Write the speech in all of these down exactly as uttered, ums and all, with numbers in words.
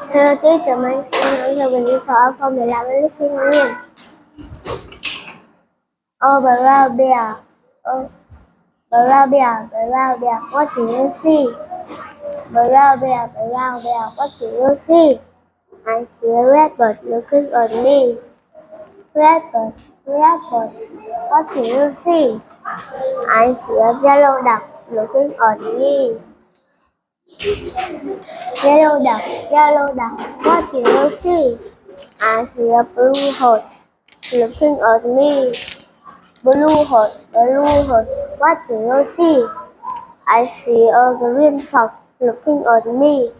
Hello teacher, my name is Willie from the Library Union. Oh, brown bear. Oh, brown bear, brown bear, what do you see? Brown bear, brown bear, what do you see? I see a red bird looking at me. Red bird, red bird, what do you see? I see a yellow duck looking at me. Yellow duck, yellow duck, what do you see? I see a blue horse looking at me. Blue horse, blue horse, what do you see? I see a green fox looking at me.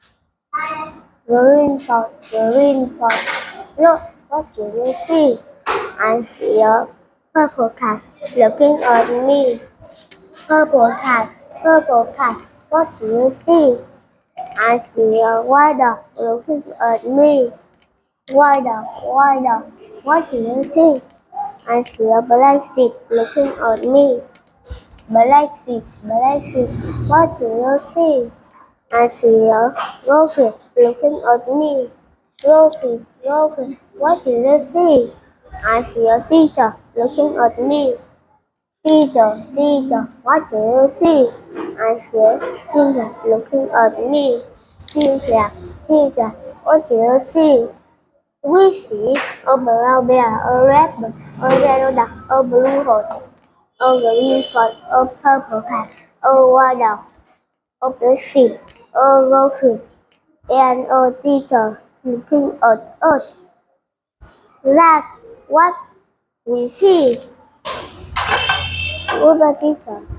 Green fox, green fox, look, what do you see? I see a purple cat looking at me. Purple cat, purple cat, what do you see? I see a white dog looking at me. White dog, white dog, what do you see? I see a black sheep looking at me. Black sheep, black sheep, what do you see? I see a goldfish looking at me. Goldfish, goldfish, what do you see? I see a teacher looking at me. Teacher, teacher, what do you see? I see a ginger looking at me. Ginger, ginger, what do you see? We see a brown bear, a red bird, a yellow duck, a blue horse, a green fox, a purple cat, a white dog, a black sheep, a goldfish, and a teacher looking at us. That's what we see. Goodbye, teacher.